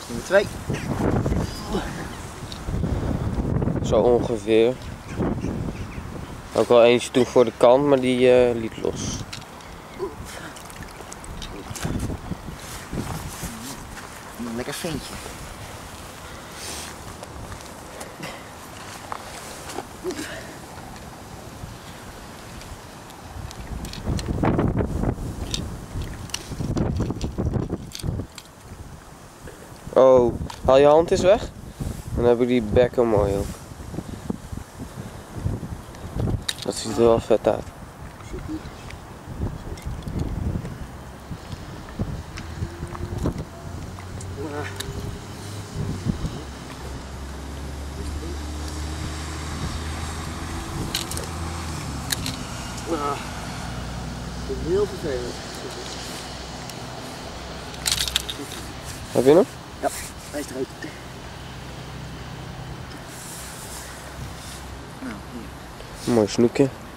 Nummer 2. Zo ongeveer. Ook wel eentje toen voor de kant, maar die liet los. Een lekker ventje. Oh, haal je hand eens weg. Dan heb ik die bekken mooi ook. Dat ziet er wel vet uit. Dat is heel vervelend. Heb je hem? Ja, hij is eruit. Nou, hier. Mooi snoekje.